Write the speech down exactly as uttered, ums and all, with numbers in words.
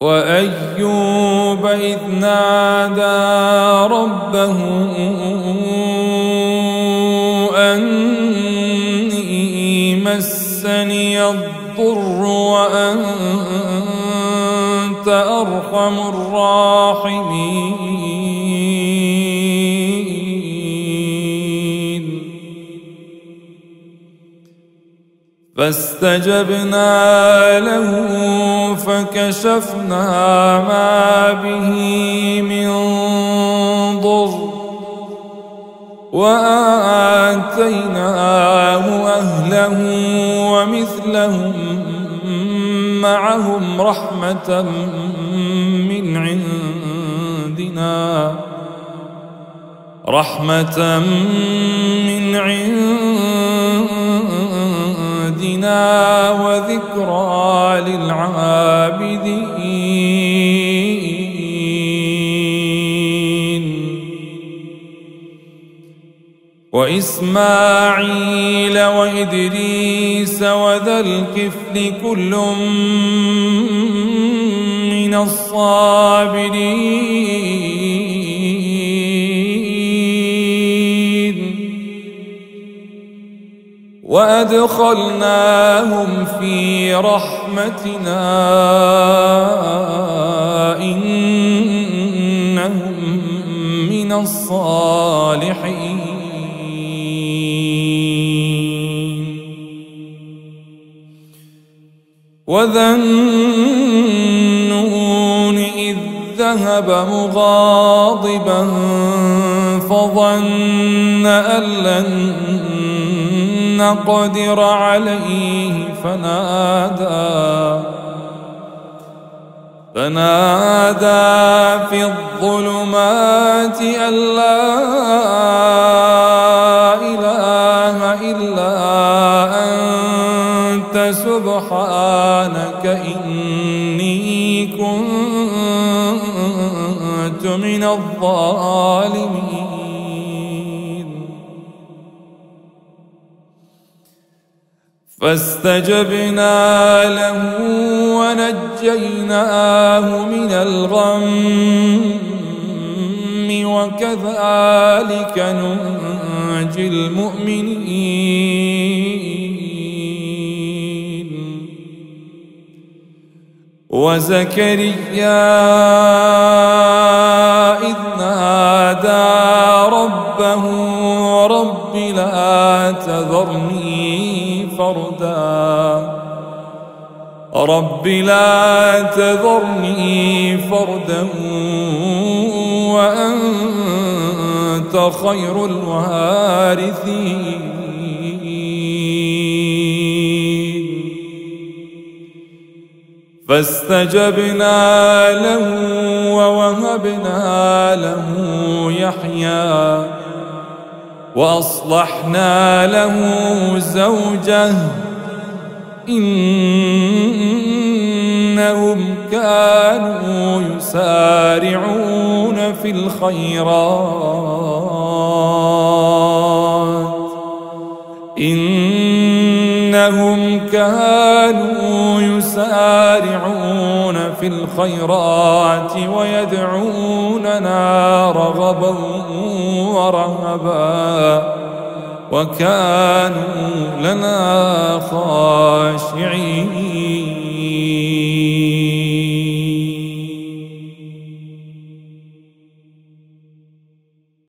وأيوب إذ نادى ربه أني مسني الضر وأنت أرحم الراحمين فاستجبنا له فكشفنا ما به من ضر وآتيناه أهله ومثلهم معهم رحمة من عندنا رحمة من عندنا وذكرى للعابدين وإسماعيل وإدريس وذا الكفل كل من الصابرين وأدخلناهم في رحمتنا إنهم من الصالحين وذا النون إذ ذهب مغاضبا فظن أن لن نقدر عليه فنادى فنادى في الظلمات أن لا إله إلا أنت سبحانك إني كنت من الظالمين فاستجبنا له ونجيناه من الغم وكذلك ننجي المؤمنين وزكريا إذ نادى ربه رب لا تذرني فردا رب لا تذرني فردا وأنت خير الوارثين فاستجبنا له ووهبنا له يحيى وأصلحنا له زوجه إنهم كانوا يسارعون في الخيرات إنهم كانوا يسارعون في الخيرات ويدعوننا رغبا ورهبا وكانوا لنا خاشعين